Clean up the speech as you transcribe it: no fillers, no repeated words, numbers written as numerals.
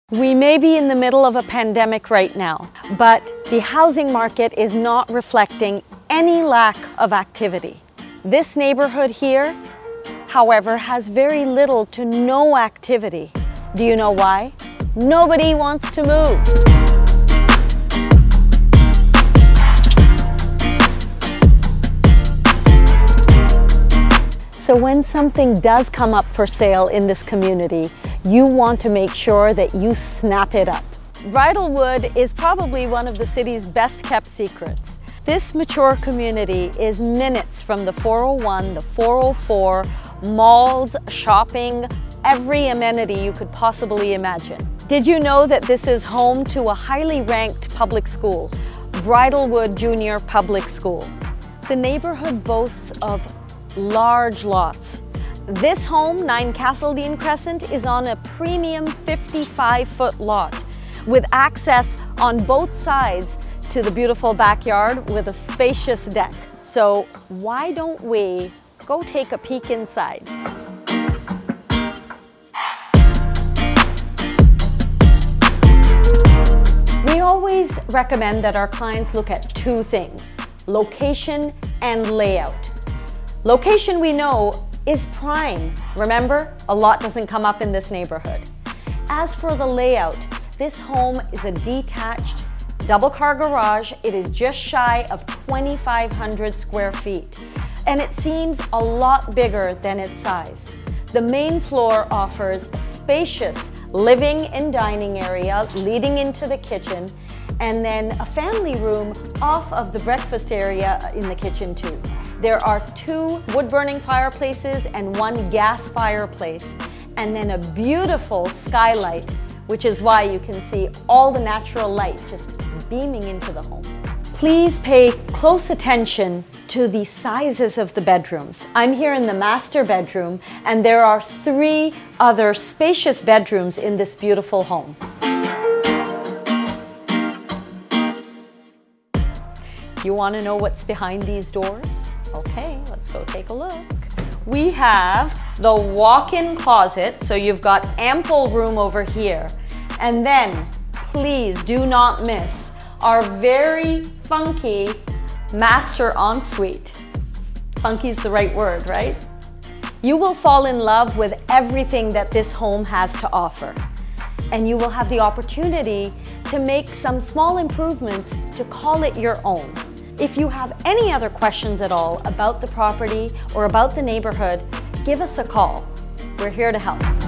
We may be in the middle of a pandemic right now, but the housing market is not reflecting any lack of activity. This neighborhood here, however, has very little to no activity. Do you know why? Nobody wants to move. So when something does come up for sale in this community, you want to make sure that you snap it up. Bridlewood is probably one of the city's best kept secrets. This mature community is minutes from the 401, the 404, malls, shopping, every amenity you could possibly imagine. Did you know that this is home to a highly ranked public school, Bridlewood Junior Public School? The neighborhood boasts of large lots. This home, 9 Castledene Crescent, is on a premium 55-foot lot with access on both sides to the beautiful backyard with a spacious deck. So why don't we go take a peek inside? We always recommend that our clients look at two things: location and layout. Location, we know, is prime. Remember, a lot doesn't come up in this neighborhood. As for the layout, this home is a detached double-car garage. It is just shy of 2,500 square feet, and it seems a lot bigger than its size. The main floor offers a spacious living and dining area leading into the kitchen, and then a family room off of the breakfast area in the kitchen too. There are 2 wood-burning fireplaces and 1 gas fireplace, and then a beautiful skylight, which is why you can see all the natural light just beaming into the home. Please pay close attention to the sizes of the bedrooms. I'm here in the master bedroom, and there are 3 other spacious bedrooms in this beautiful home. You want to know what's behind these doors? Okay, let's go take a look. We have the walk-in closet, so you've got ample room over here. And then, please do not miss our very funky master ensuite. Funky's the right word, right? You will fall in love with everything that this home has to offer. And you will have the opportunity to make some small improvements to call it your own. If you have any other questions at all about the property or about the neighborhood, give us a call. We're here to help.